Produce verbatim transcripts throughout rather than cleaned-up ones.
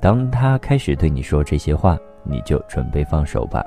当他开始对你说这些话，你就准备放手吧。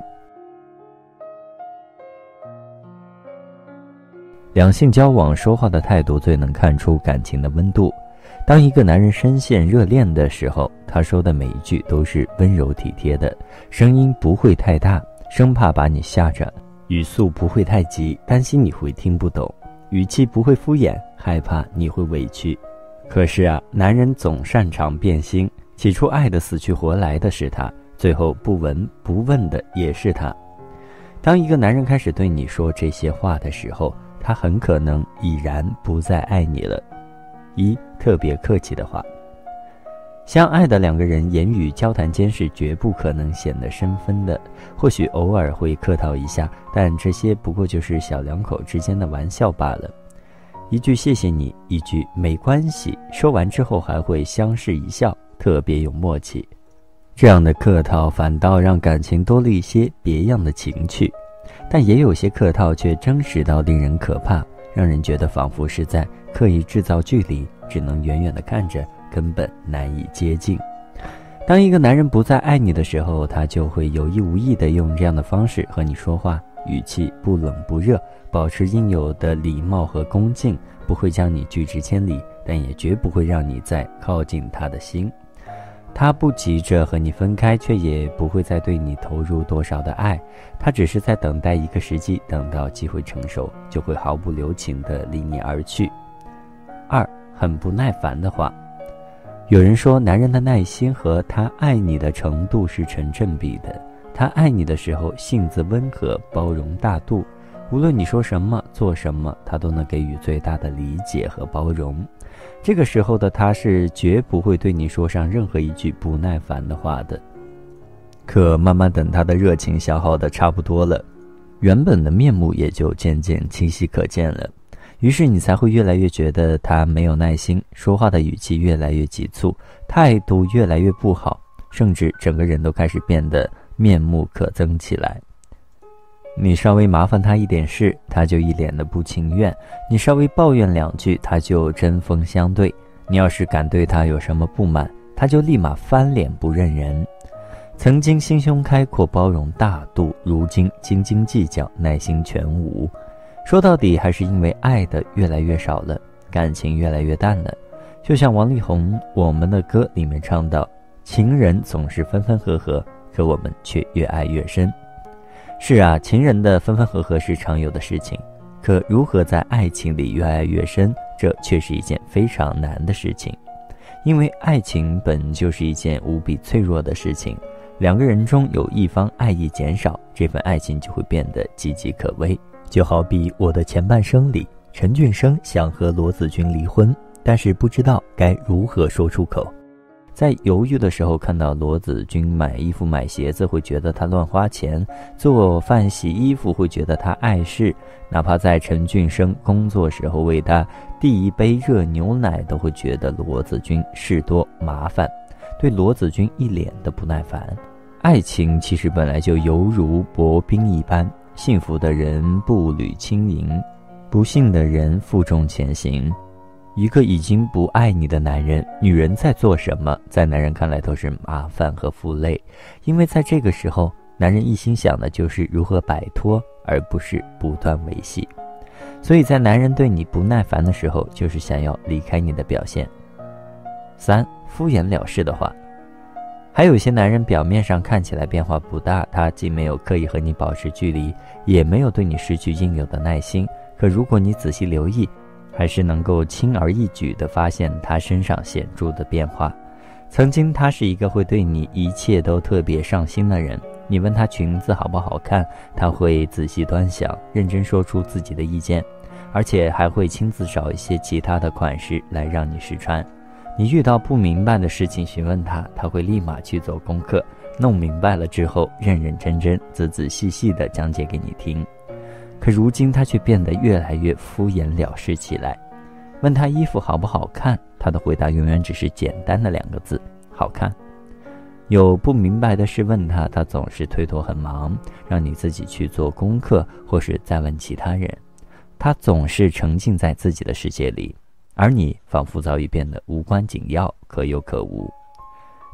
两性交往说话的态度最能看出感情的温度。当一个男人深陷热恋的时候，他说的每一句都是温柔体贴的，声音不会太大，生怕把你吓着；语速不会太急，担心你会听不懂；语气不会敷衍，害怕你会委屈。可是啊，男人总擅长变心，起初爱得死去活来的是他，最后不闻不问的也是他。当一个男人开始对你说这些话的时候，他很可能已然不再爱你了。一、特别客气的话。相爱的两个人言语交谈间是绝不可能显得生分的，或许偶尔会客套一下，但这些不过就是小两口之间的玩笑罢了。一句谢谢你，一句没关系，说完之后还会相视一笑，特别有默契。这样的客套反倒让感情多了一些别样的情趣，但也有些客套却真实到令人可怕，让人觉得仿佛是在刻意制造距离，只能远远地看着，根本难以接近。当一个男人不再爱你的时候，他就会有意无意地用这样的方式和你说话，语气不冷不热，保持应有的礼貌和恭敬，不会将你拒之千里，但也绝不会让你再靠近他的心。他不急着和你分开，却也不会再对你投入多少的爱，他只是在等待一个时机，等到机会成熟，就会毫不留情地离你而去。二、很不耐烦的话。有人说，男人的耐心和他爱你的程度是成正比的。他爱你的时候，性子温和，包容大度，无论你说什么做什么，他都能给予最大的理解和包容。这个时候的他是绝不会对你说上任何一句不耐烦的话的。可慢慢等他的热情消耗得差不多了，原本的面目也就渐渐清晰可见了，于是你才会越来越觉得他没有耐心，说话的语气越来越急促，态度越来越不好，甚至整个人都开始变得面目可憎起来。你稍微麻烦他一点事，他就一脸的不情愿；你稍微抱怨两句，他就针锋相对；你要是敢对他有什么不满，他就立马翻脸不认人。曾经心胸开阔、包容大度，如今斤斤计较、耐心全无。说到底，还是因为爱的越来越少了，感情越来越淡了。就像王力宏《我们的歌》里面唱到：情人总是分分合合，可我们却越爱越深。是啊，情人的分分合合是常有的事情，可如何在爱情里越爱越深，这却是一件非常难的事情。因为爱情本就是一件无比脆弱的事情，两个人中有一方爱意减少，这份爱情就会变得岌岌可危。就好比我的前半生里，陈俊生想和罗子君离婚，但是不知道该如何说出口。在犹豫的时候，看到罗子君买衣服买鞋子会觉得他乱花钱，做饭洗衣服会觉得他碍事，哪怕在陈俊生工作时候为他递一杯热牛奶，都会觉得罗子君事多麻烦，对罗子君一脸的不耐烦。爱情其实本来就犹如薄冰一般，幸福的人步履轻盈，不幸的人负重前行。一个已经不爱你的男人，女人在做什么，在男人看来都是麻烦和负累，因为在这个时候，男人一心想的就是如何摆脱，而不是不断维系。所以在男人对你不耐烦的时候，就是想要离开你的表现。三、敷衍了事的话。还有些男人表面上看起来变化不大，他既没有刻意和你保持距离，也没有对你失去应有的耐心，可如果你仔细留意，还是能够轻而易举地发现他身上显著的变化。曾经他是一个会对你一切都特别上心的人，你问他裙子好不好看，他会仔细端详，认真说出自己的意见，而且还会亲自找一些其他的款式来让你试穿。你遇到不明白的事情询问他，他会立马去做功课，弄明白了之后认认真真仔仔细细地讲解给你听。可如今他却变得越来越敷衍了事起来，问他衣服好不好看，他的回答永远只是简单的两个字：好看。有不明白的事问他，他总是推脱很忙，让你自己去做功课，或是再问其他人。他总是沉浸在自己的世界里，而你仿佛早已变得无关紧要，可有可无。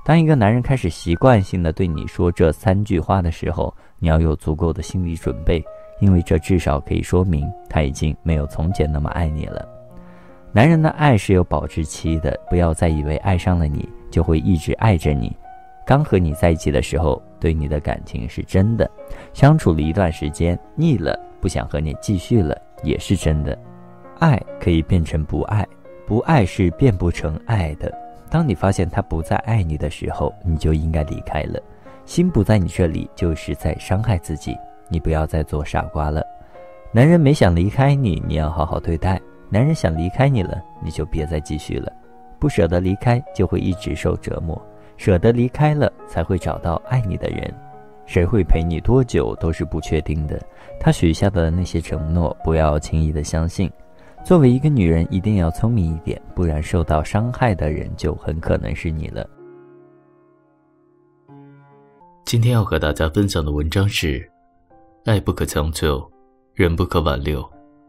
当一个男人开始习惯性的对你说这三句话的时候，你要有足够的心理准备，因为这至少可以说明他已经没有从前那么爱你了。男人的爱是有保质期的，不要再以为爱上了你就会一直爱着你。刚和你在一起的时候，对你的感情是真的，相处了一段时间，腻了，不想和你继续了，也是真的。爱可以变成不爱，不爱是变不成爱的。当你发现他不再爱你的时候，你就应该离开了。心不在你这里，就是在伤害自己，你不要再做傻瓜了。男人没想离开你，你要好好对待；男人想离开你了，你就别再继续了。不舍得离开，就会一直受折磨；舍得离开了，才会找到爱你的人。谁会陪你多久都是不确定的，他许下的那些承诺，不要轻易的相信。作为一个女人，一定要聪明一点，不然受到伤害的人就很可能是你了。 今天要和大家分享的文章是：爱不可强求，人不可挽留。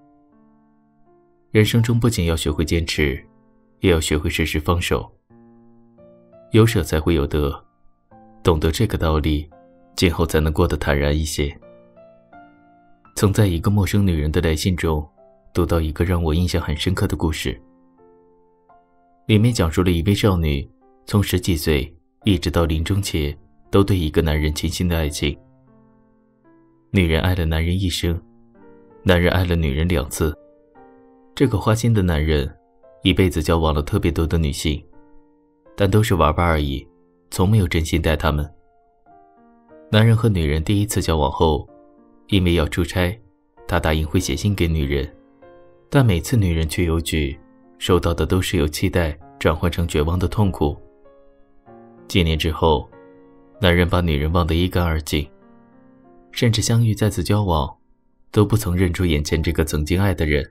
人生中不仅要学会坚持，也要学会适时放手。有舍才会有得，懂得这个道理，今后才能过得坦然一些。曾在一个陌生女人的来信中读到一个让我印象很深刻的故事，里面讲述了一位少女从十几岁一直到临终前都对一个男人倾心的爱情。女人爱了男人一生，男人爱了女人两次。这个花心的男人一辈子交往了特别多的女性，但都是玩玩而已，从没有真心待她们。男人和女人第一次交往后，因为要出差，他答应会写信给女人，但每次女人去邮局收到的都是由期待转换成绝望的痛苦。几年之后，男人把女人忘得一干二净，甚至相遇再次交往都不曾认出眼前这个曾经爱的人。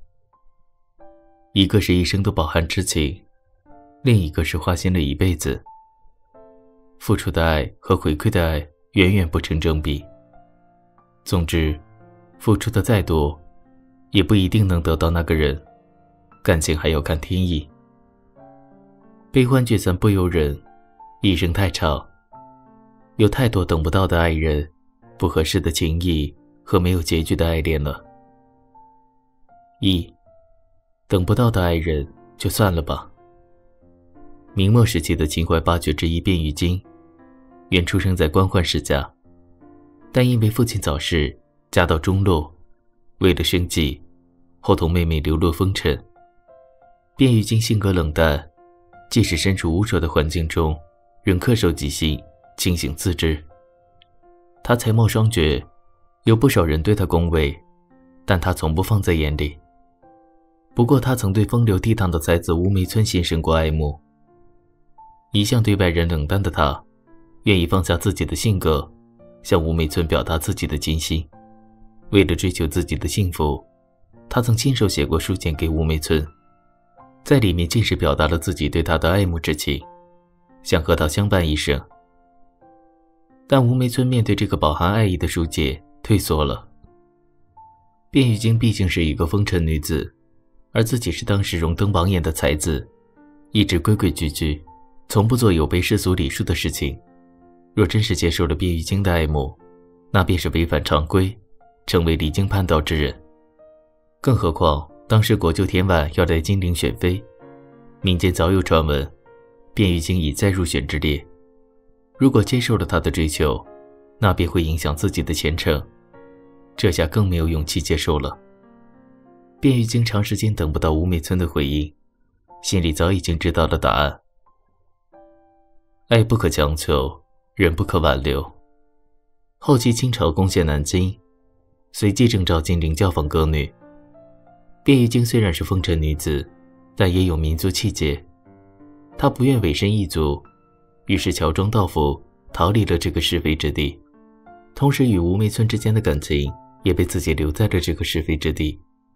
一个是一生的饱含痴情，另一个是花心了一辈子。付出的爱和回馈的爱远远不成正比。总之，付出的再多也不一定能得到那个人，感情还要看天意。悲欢聚散不由人，一生太长，有太多等不到的爱人，不合适的情谊和没有结局的爱恋了。一，等不到的爱人就算了吧。明末时期的秦淮八绝之一卞玉京，原出生在官宦世家，但因为父亲早逝，家道中落，为了生计，后同妹妹流落风尘。卞玉京性格冷淡，即使身处无手的环境中，仍恪守己心，清醒自知。他才貌双绝，有不少人对他恭维，但他从不放在眼里。不过他曾对风流倜傥的才子吴梅村心生过爱慕。一向对外人冷淡的他，愿意放下自己的性格，向吴梅村表达自己的真心。为了追求自己的幸福，他曾亲手写过书简给吴梅村，在里面尽是表达了自己对他的爱慕之情，想和他相伴一生。但吴梅村面对这个饱含爱意的书简退缩了。卞玉京毕竟是一个风尘女子，而自己是当时荣登榜眼的才子，一直规规矩矩，从不做有悖世俗礼数的事情。若真是接受了卞玉京的爱慕，那便是违反常规，成为离经叛道之人。更何况当时国舅田婉要来金陵选妃，民间早有传闻卞玉京已在入选之列。如果接受了他的追求，那便会影响自己的前程，这下更没有勇气接受了。卞玉京长时间等不到吴梅村的回应，心里早已经知道了答案。爱不可强求，人不可挽留。后期清朝攻陷南京，随即征召金陵教坊歌女。卞玉京虽然是风尘女子，但也有民族气节。她不愿委身异族，于是乔装道服逃离了这个是非之地，同时与吴梅村之间的感情也被自己留在了这个是非之地。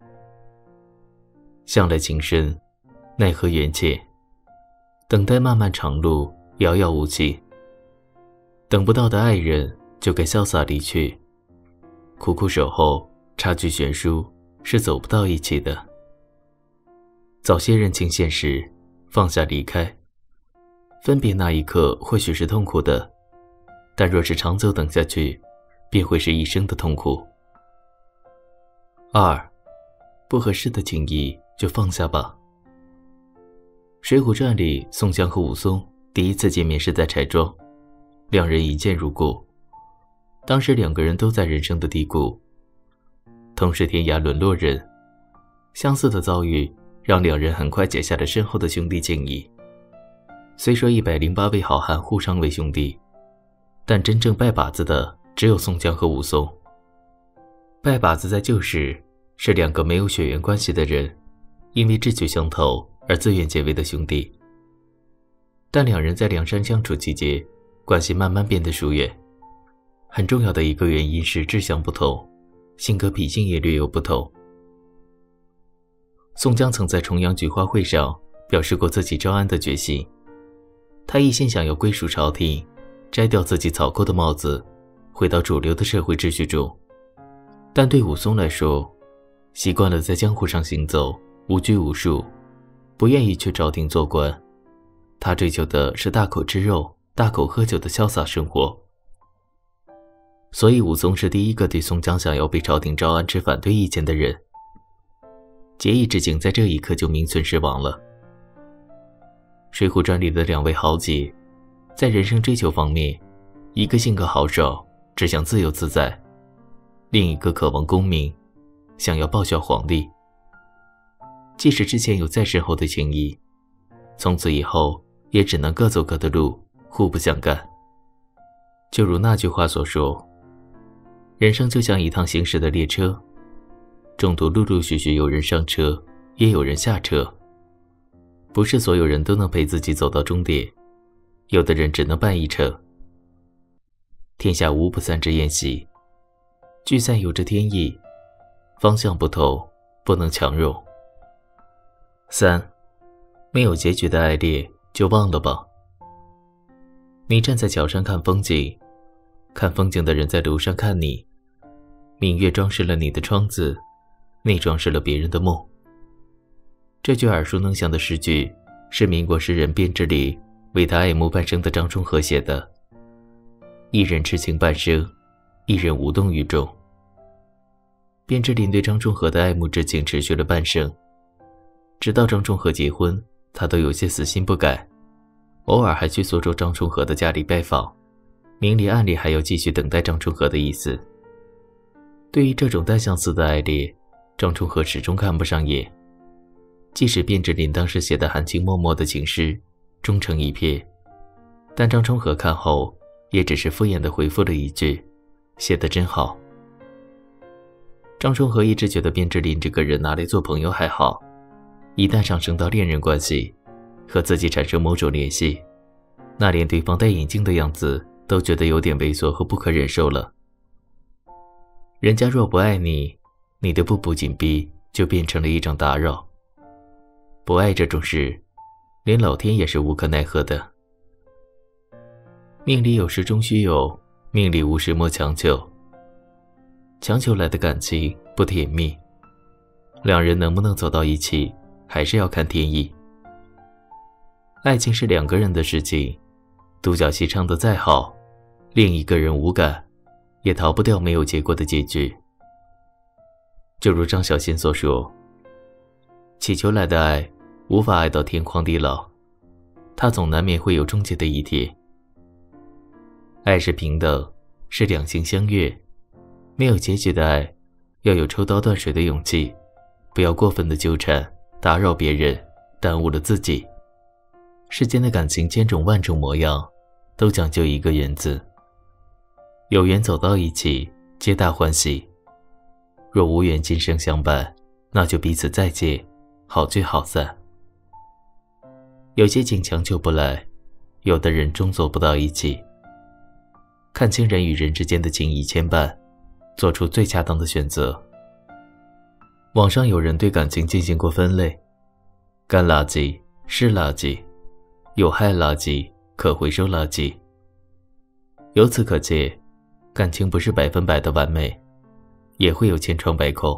向来情深，奈何缘浅，等待漫漫长路，遥遥无期。等不到的爱人就该潇洒离去，苦苦守候，差距悬殊，是走不到一起的。早些认清现实，放下离开， 分别那一刻或许是痛苦的，但若是长久等下去，便会是一生的痛苦。二，不合适的情谊就放下吧。水浒传里，宋江和武松第一次见面是在柴庄，两人一见如故。当时两个人都在人生的低谷，同是天涯沦落人，相似的遭遇让两人很快结下了深厚的兄弟情谊。虽说一百零八位好汉互称为兄弟，但真正拜把子的只有宋江和武松。拜把子在旧时是两个没有血缘关系的人，因为志趣相投而自愿结为的兄弟。但两人在梁山相处期间，关系慢慢变得疏远。很重要的一个原因是志向不同，性格脾性也略有不同。宋江曾在重阳菊花会上表示过自己招安的决心，他一心想要归属朝廷，摘掉自己草寇的帽子，回到主流的社会秩序中。但对武松来说，习惯了在江湖上行走，无拘无束，不愿意去朝廷做官，他追求的是大口吃肉、大口喝酒的潇洒生活。所以武松是第一个对宋江想要被朝廷招安持反对意见的人。结义之情在这一刻就名存实亡了。水浒传里的两位豪杰，在人生追求方面，一个性格豪爽，只想自由自在，另一个渴望功名，想要报效皇帝。即使之前有再深厚的情谊，从此以后也只能各走各的路，互不相干。就如那句话所说，人生就像一趟行驶的列车，中途陆陆续续有人上车，也有人下车。不是所有人都能陪自己走到终点，有的人只能伴一程。天下无不散之宴席，聚散有着天意，方向不同，不能强融。三，没有结局的爱恋就忘了吧。你站在桥上看风景，看风景的人在楼上看你，明月装饰了你的窗子，你装饰了别人的梦。这句耳熟能详的诗句是民国诗人卞之琳为他爱慕半生的张充和写的。一人痴情半生，一人无动于衷。卞之琳对张充和的爱慕之情持续了半生，直到张充和结婚，他都有些死心不改，偶尔还去苏州张充和的家里拜访，明里暗里还要继续等待张充和的意思。对于这种单相思的爱恋，张充和始终看不上眼。即使卞之琳当时写的含情脉脉的情诗终成一瞥，但张充和看后也只是敷衍地回复了一句，写得真好。张充和一直觉得卞之琳这个人拿来做朋友还好，一旦上升到恋人关系，和自己产生某种联系，那连对方戴眼镜的样子都觉得有点猥琐和不可忍受了。人家若不爱你，你的步步紧逼就变成了一种打扰。不爱这种事，连老天也是无可奈何的。命里有时终须有，命里无时莫强求。强求来的感情不甜蜜，两人能不能走到一起，还是要看天意。爱情是两个人的事情，独角戏唱得再好，另一个人无感，也逃不掉没有结果的结局。就如张小娴所说，祈求来的爱无法爱到天荒地老，它总难免会有终结的一天。爱是平等，是两情相悦，没有结局的爱要有抽刀断水的勇气，不要过分的纠缠，打扰别人，耽误了自己。世间的感情千种万种模样，都讲究一个缘字。有缘走到一起，皆大欢喜；若无缘今生相伴，那就彼此再见，好聚好散。有些情强求不来，有的人终走不到一起。看清人与人之间的情谊牵绊，做出最恰当的选择。网上有人对感情进行过分类，干垃圾、湿垃圾、有害垃圾、可回收垃圾。由此可见，感情不是百分百的完美，也会有千疮百孔。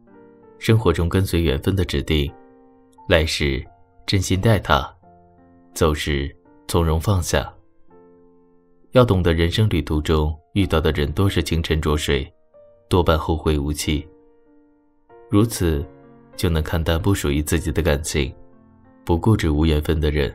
生活中跟随缘分的指定，来时真心待他， 走时从容放下。要懂得人生旅途中遇到的人多是清沉浊水，多半后会无期。如此就能看淡不属于自己的感情，不固执无缘分的人。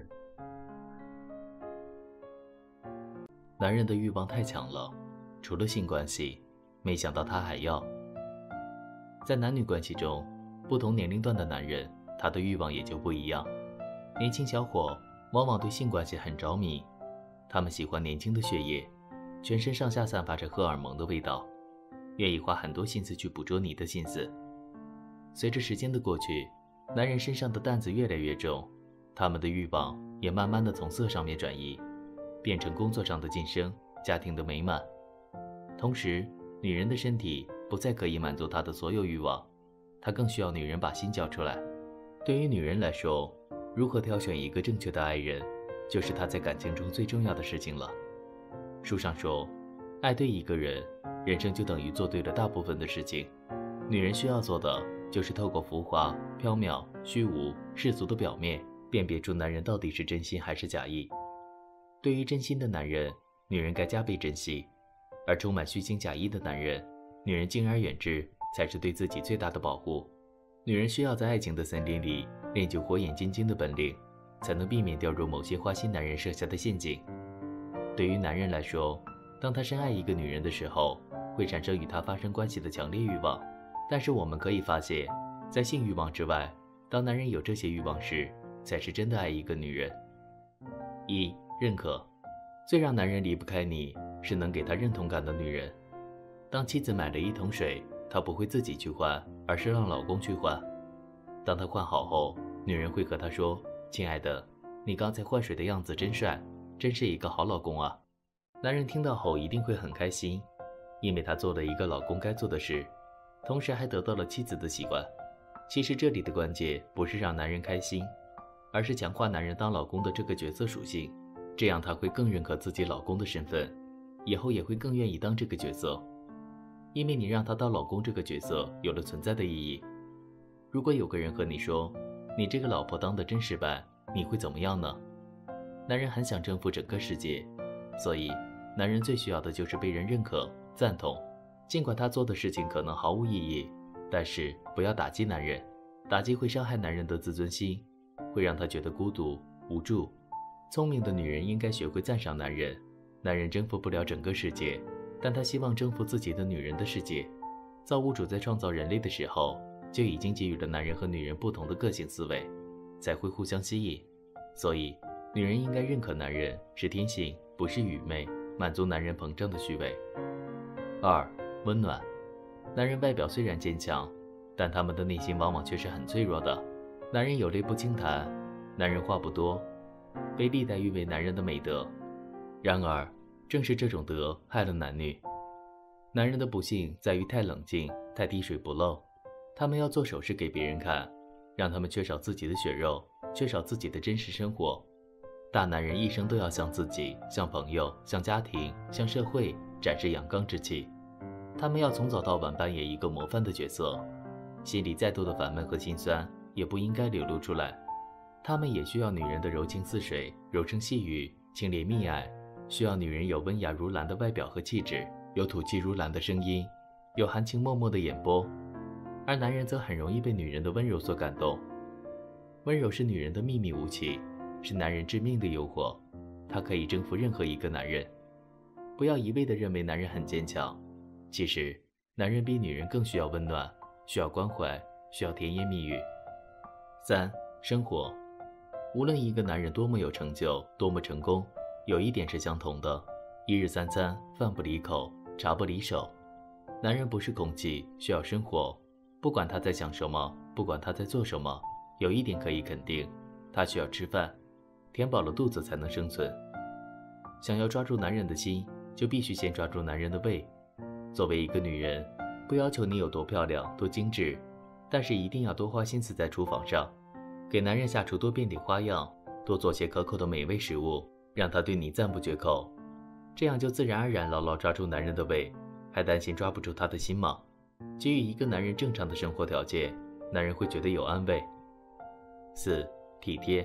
男人的欲望太强了，除了性关系，没想到他还要。在男女关系中，不同年龄段的男人，他的欲望也就不一样。年轻小伙往往对性关系很着迷，他们喜欢年轻的血液，全身上下散发着荷尔蒙的味道，愿意花很多心思去捕捉你的心思。随着时间的过去，男人身上的担子越来越重，他们的欲望也慢慢的从色上面转移，变成工作上的晋升，家庭的美满。同时，女人的身体不再可以满足她的所有欲望，她更需要女人把心交出来。对于女人来说，如何挑选一个正确的爱人，就是她在感情中最重要的事情了。书上说，爱对一个人，人生就等于做对了大部分的事情。女人需要做的，就是透过浮华、缥缈、虚无、世俗的表面，辨别出男人到底是真心还是假意。对于真心的男人，女人该加倍珍惜；而充满虚情假意的男人，女人敬而远之，才是对自己最大的保护。女人需要在爱情的森林里练就火眼金睛的本领，才能避免掉入某些花心男人设下的陷阱。对于男人来说，当他深爱一个女人的时候，会产生与她发生关系的强烈欲望。但是我们可以发现，在性欲望之外，当男人有这些欲望时，才是真的爱一个女人。一、认可。最让男人离不开你，是能给他认同感的女人。当妻子买了一桶水，她不会自己去换，而是让老公去换。当她换好后，女人会和他说，亲爱的，你刚才换水的样子真帅，真是一个好老公啊。男人听到后一定会很开心，因为他做了一个老公该做的事，同时还得到了妻子的喜欢。其实这里的关键不是让男人开心，而是强化男人当老公的这个角色属性，这样他会更认可自己老公的身份，以后也会更愿意当这个角色。因为你让他当老公这个角色有了存在的意义。如果有个人和你说，你这个老婆当得真失败，你会怎么样呢？男人很想征服整个世界，所以男人最需要的就是被人认可、赞同。尽管他做的事情可能毫无意义，但是不要打击男人，打击会伤害男人的自尊心，会让他觉得孤独、无助。聪明的女人应该学会赞赏男人。男人征服不了整个世界，但他希望征服自己的女人的世界。造物主在创造人类的时候，就已经给予了男人和女人不同的个性思维，才会互相吸引。所以，女人应该认可男人是天性，不是愚昧，满足男人膨胀的虚伪。二、温暖。男人外表虽然坚强，但他们的内心往往却是很脆弱的。男人有泪不轻弹，男人话不多，被历代誉为男人的美德。然而，正是这种德害了男女。男人的不幸在于太冷静，太滴水不漏。他们要做手势给别人看，让他们缺少自己的血肉，缺少自己的真实生活。大男人一生都要向自己、向朋友、向家庭、向社会展示阳刚之气。他们要从早到晚扮演一个模范的角色，心里再多的烦闷和心酸也不应该流露出来。他们也需要女人的柔情似水、柔声细语、清冽蜜爱，需要女人有温雅如兰的外表和气质，有吐气如兰的声音，有含情脉脉的眼波。而男人则很容易被女人的温柔所感动。温柔是女人的秘密武器，是男人致命的诱惑，它可以征服任何一个男人。不要一味地认为男人很坚强，其实男人比女人更需要温暖，需要关怀，需要甜言蜜语。三、生活。无论一个男人多么有成就，多么成功，有一点是相同的，一日三餐，饭不离口，茶不离手。男人不是空气，需要生活。不管他在想什么，不管他在做什么，有一点可以肯定，他需要吃饭，填饱了肚子才能生存。想要抓住男人的心，就必须先抓住男人的胃。作为一个女人，不要求你有多漂亮、多精致，但是一定要多花心思在厨房上，给男人下厨多变点花样，多做些可口的美味食物，让他对你赞不绝口。这样就自然而然牢牢抓住男人的胃，还担心抓不住他的心吗？给予一个男人正常的生活条件，男人会觉得有安慰。四、体贴。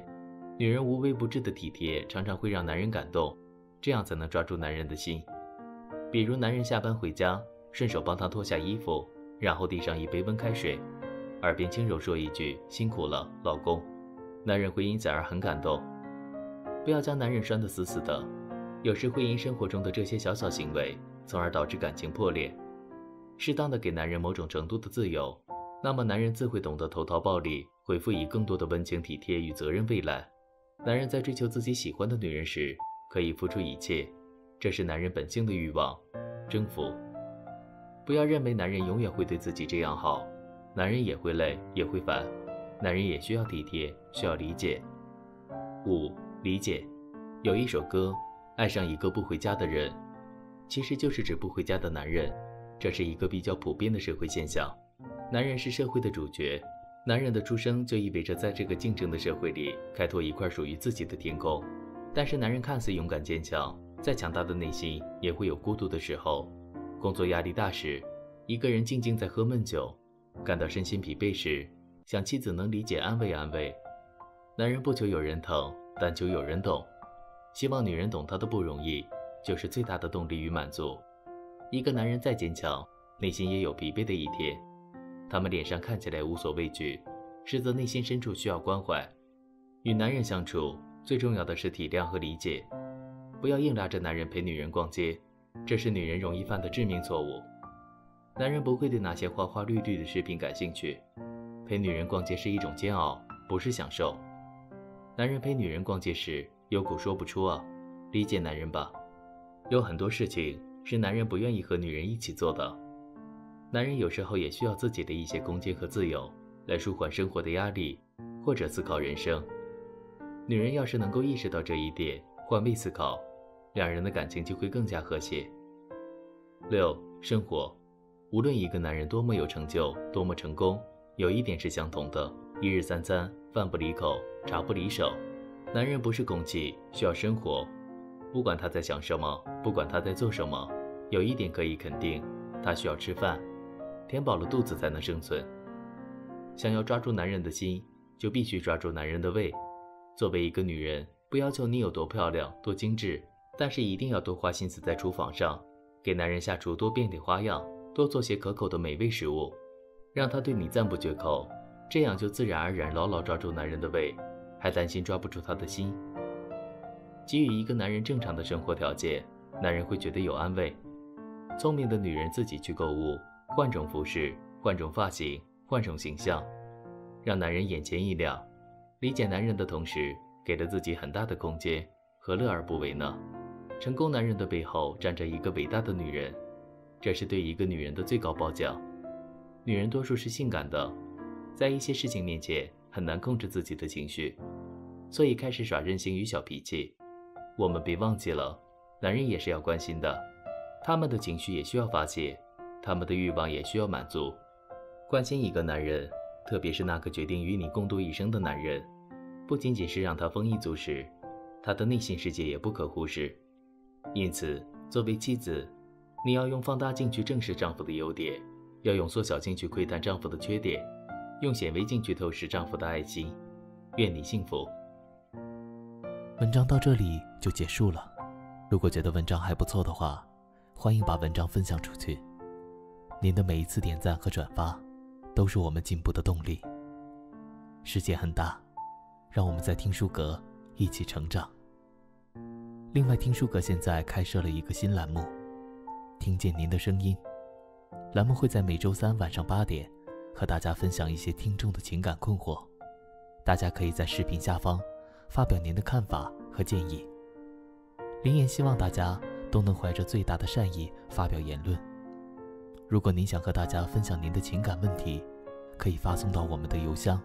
女人无微不至的体贴常常会让男人感动，这样才能抓住男人的心。比如男人下班回家，顺手帮他脱下衣服，然后递上一杯温开水，耳边轻柔说一句辛苦了，老公，男人会因此而很感动。不要将男人拴得死死的，有时会因生活中的这些小小行为，从而导致感情破裂。适当的给男人某种程度的自由，那么男人自会懂得投桃报李，回复以更多的温情体贴与责任未来。男人在追求自己喜欢的女人时，可以付出一切，这是男人本性的欲望，征服。不要认为男人永远会对自己这样好，男人也会累，也会烦，男人也需要体贴，需要理解。五、理解。有一首歌，爱上一个不回家的人，其实就是指不回家的男人，这是一个比较普遍的社会现象。男人是社会的主角，男人的出生就意味着在这个竞争的社会里开拓一块属于自己的天空。但是男人看似勇敢坚强，再强大的内心也会有孤独的时候。工作压力大时，一个人静静在喝闷酒，感到身心疲惫时，想妻子能理解安慰安慰。男人不求有人疼，但求有人懂，希望女人懂他的不容易，就是最大的动力与满足。一个男人再坚强，内心也有疲惫的一天，他们脸上看起来无所畏惧，实则内心深处需要关怀。与男人相处，最重要的是体谅和理解，不要硬拉着男人陪女人逛街，这是女人容易犯的致命错误。男人不会对那些花花绿绿的饰品感兴趣，陪女人逛街是一种煎熬，不是享受。男人陪女人逛街时有苦说不出啊，理解男人吧。有很多事情是男人不愿意和女人一起做的，男人有时候也需要自己的一些空间和自由，来舒缓生活的压力，或者思考人生。女人要是能够意识到这一点，换位思考，两人的感情就会更加和谐。六、生活。无论一个男人多么有成就，多么成功，有一点是相同的，一日三餐，饭不离口，茶不离手。男人不是空气，需要生活。不管他在想什么，不管他在做什么，有一点可以肯定，他需要吃饭，填饱了肚子才能生存。想要抓住男人的心，就必须抓住男人的胃。作为一个女人，不要求你有多漂亮，多精致，但是一定要多花心思在厨房上，给男人下厨多变点花样，多做些可口的美味食物，让他对你赞不绝口，这样就自然而然牢牢抓住男人的胃，还担心抓不住他的心。给予一个男人正常的生活条件，男人会觉得有安慰。聪明的女人自己去购物，换种服饰，换种发型，换种形象，让男人眼前一亮。理解男人的同时，给了自己很大的空间，何乐而不为呢？成功男人的背后站着一个伟大的女人，这是对一个女人的最高褒奖。女人多数是性感的，在一些事情面前很难控制自己的情绪，所以开始耍任性与小脾气。我们别忘记了，男人也是要关心的，他们的情绪也需要发泄，他们的欲望也需要满足。关心一个男人，特别是那个决定与你共度一生的男人，不仅仅是让他丰衣足食，他的内心世界也不可忽视。因此，作为妻子，你要用放大镜去正视丈夫的优点，要用缩小镜去窥探丈夫的缺点，用显微镜去透视丈夫的爱心。愿你幸福。 文章到这里就结束了，如果觉得文章还不错的话，欢迎把文章分享出去。您的每一次点赞和转发都是我们进步的动力。世界很大，让我们在听书阁一起成长。另外，听书阁现在开设了一个新栏目，听见您的声音。栏目会在每周三晚上八点和大家分享一些听众的情感困惑，大家可以在视频下方发表您的看法和建议。林言希望大家都能怀着最大的善意发表言论。如果您想和大家分享您的情感问题，可以发送到我们的邮箱。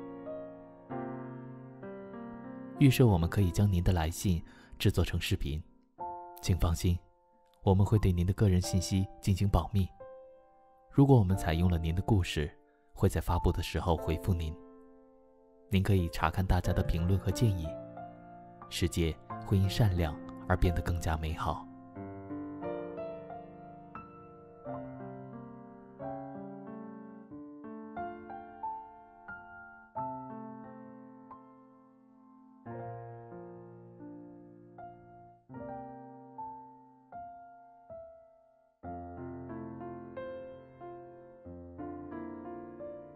预设我们可以将您的来信制作成视频，请放心，我们会对您的个人信息进行保密。如果我们采用了您的故事，会在发布的时候回复您。您可以查看大家的评论和建议，世界会因善良而变得更加美好。